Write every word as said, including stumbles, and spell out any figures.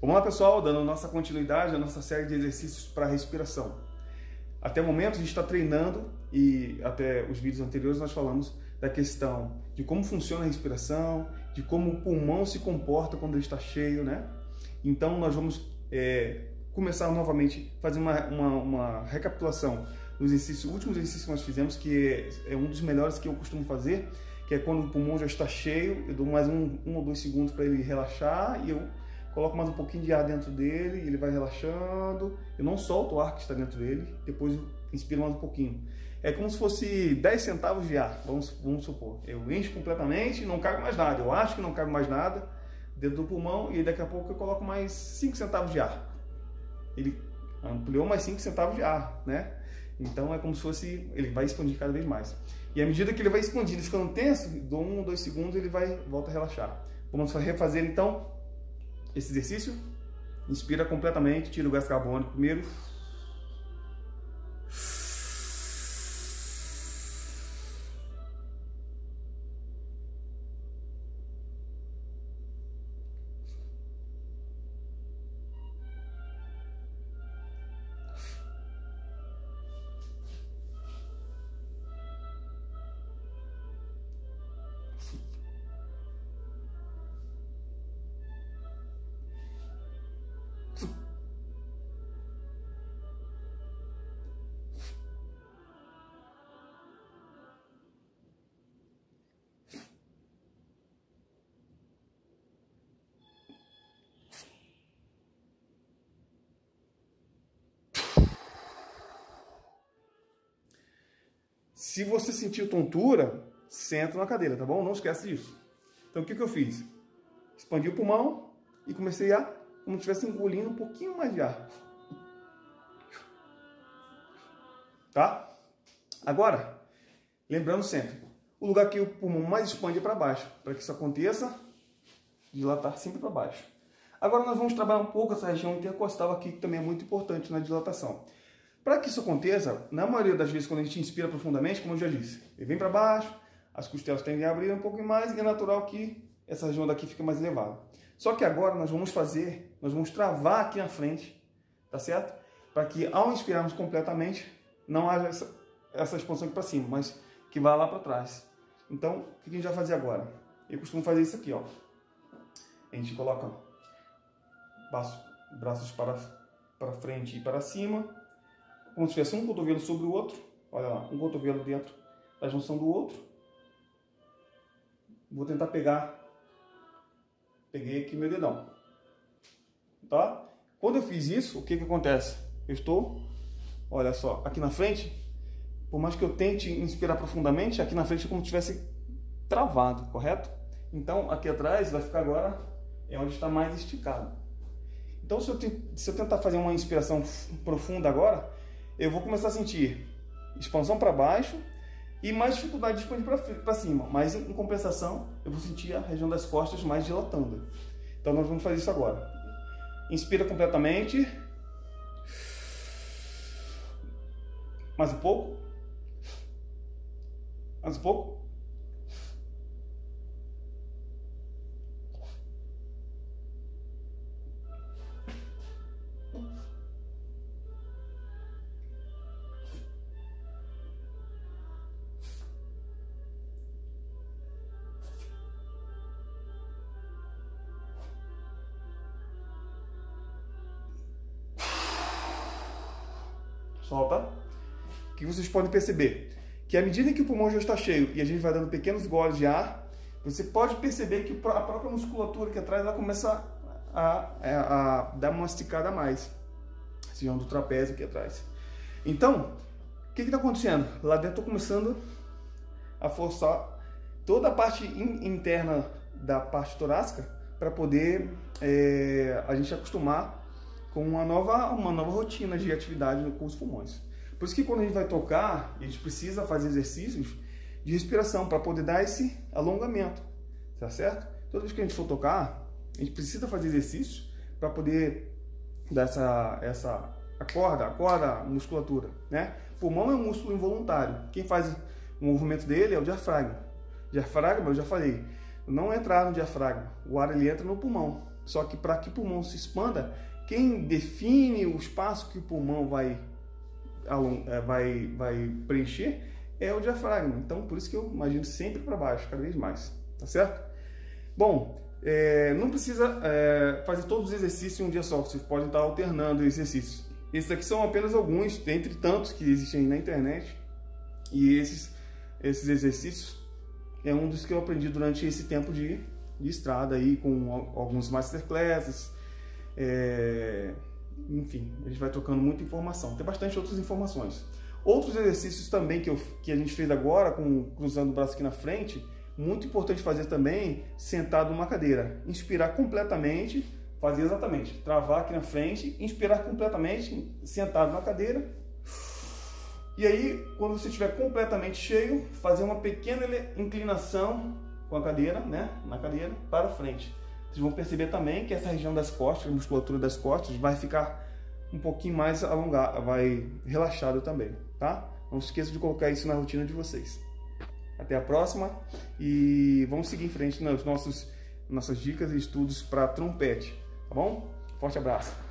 Vamos lá, pessoal, dando nossa continuidade à nossa série de exercícios para respiração. Até o momento a gente está treinando e até os vídeos anteriores nós falamos da questão de como funciona a respiração, de como o pulmão se comporta quando ele está cheio, né? Então nós vamos é, começar novamente, fazer uma, uma, uma recapitulação dos exercícios, últimos exercícios que nós fizemos, que é, é um dos melhores que eu costumo fazer, que é quando o pulmão já está cheio, eu dou mais um, um ou dois segundos para ele relaxar e eu coloco mais um pouquinho de ar dentro dele, ele vai relaxando, eu não solto o ar que está dentro dele, depois eu inspiro mais um pouquinho. É como se fosse dez centavos de ar, vamos, vamos supor. Eu encho completamente, não cabe mais nada, eu acho que não cabe mais nada dentro do pulmão e daqui a pouco eu coloco mais cinco centavos de ar. Ele ampliou mais cinco centavos de ar, né? Então é como se fosse, ele vai expandir cada vez mais. E à medida que ele vai expandindo, ficando tenso, dou um ou dois segundos, ele vai, volta a relaxar. Vamos refazer então esse exercício. Inspira completamente, tira o gás carbônico primeiro. Se você sentiu tontura, senta na cadeira, tá bom? Não esquece disso. Então o que, que eu fiz? Expandi o pulmão e comecei a, como se estivesse engolindo um pouquinho mais de ar. Tá? Agora, lembrando sempre, o lugar que o pulmão mais expande é para baixo. Para que isso aconteça, dilatar sempre para baixo. Agora nós vamos trabalhar um pouco essa região intercostal aqui, que também é muito importante na dilatação. Para que isso aconteça, na maioria das vezes, quando a gente inspira profundamente, como eu já disse, ele vem para baixo, as costelas tendem a abrir um pouco mais e é natural que essa região daqui fique mais elevada. Só que agora nós vamos fazer, nós vamos travar aqui na frente, tá certo? Para que ao inspirarmos completamente, não haja essa, essa expansão aqui para cima, mas que vá lá para trás. Então, o que a gente vai fazer agora? Eu costumo fazer isso aqui, ó. A gente coloca braços, braços para, para frente e para cima, como se tivesse um cotovelo sobre o outro. Olha lá, um cotovelo dentro da junção do outro. Vou tentar pegar. Peguei aqui meu dedão. Tá? Quando eu fiz isso, o que que acontece? Eu estou, olha só, aqui na frente, por mais que eu tente inspirar profundamente, aqui na frente é como se tivesse travado, correto? Então, aqui atrás vai ficar agora, é onde está mais esticado. Então, se eu, se eu tentar fazer uma inspiração profunda agora, eu vou começar a sentir expansão para baixo e mais dificuldade de expandir para cima. Mas, em compensação, eu vou sentir a região das costas mais dilatando. Então, nós vamos fazer isso agora. Inspira completamente. Mais um pouco. Mais um pouco. Solta. O que vocês podem perceber? Que à medida que o pulmão já está cheio e a gente vai dando pequenos goles de ar, você pode perceber que a própria musculatura aqui atrás ela começa a, a, a dar uma esticada a mais. Região do trapézio aqui atrás. Então, o que está acontecendo? Lá dentro estou começando a forçar toda a parte in, interna da parte torácica para poder é, a gente acostumar com uma nova, uma nova rotina de atividade com os pulmões. Por isso que quando a gente vai tocar, a gente precisa fazer exercícios de respiração para poder dar esse alongamento, tá certo? Toda vez que a gente for tocar, a gente precisa fazer exercícios para poder dar essa, essa acorda, acorda a musculatura, né? Pulmão é um músculo involuntário. Quem faz o movimento dele é o diafragma. Diafragma, eu já falei, não entrar no diafragma. O ar ele entra no pulmão. Só que para que o pulmão se expanda, quem define o espaço que o pulmão vai, vai, vai preencher é o diafragma. Então, por isso que eu imagino sempre para baixo, cada vez mais. Tá certo? Bom, é, não precisa é, fazer todos os exercícios em um dia só. Vocês podem estar alternando exercícios. Esses aqui são apenas alguns, dentre tantos que existem na internet. E esses, esses exercícios é um dos que eu aprendi durante esse tempo de, de estrada aí, com alguns masterclasses. É, enfim, a gente vai trocando muita informação. Tem bastante outras informações. Outros exercícios também que, eu, que a gente fez agora, com, cruzando o braço aqui na frente, muito importante fazer também sentado numa cadeira. Inspirar completamente, fazer exatamente, travar aqui na frente, inspirar completamente, sentado na cadeira. E aí, quando você estiver completamente cheio, fazer uma pequena inclinação com a cadeira, né, na cadeira, para frente. Vocês vão perceber também que essa região das costas, a musculatura das costas, vai ficar um pouquinho mais alongada, vai relaxada também, tá? Não se esqueça de colocar isso na rotina de vocês. Até a próxima e vamos seguir em frente nas nossos, nossas dicas e estudos para trompete, tá bom? Forte abraço!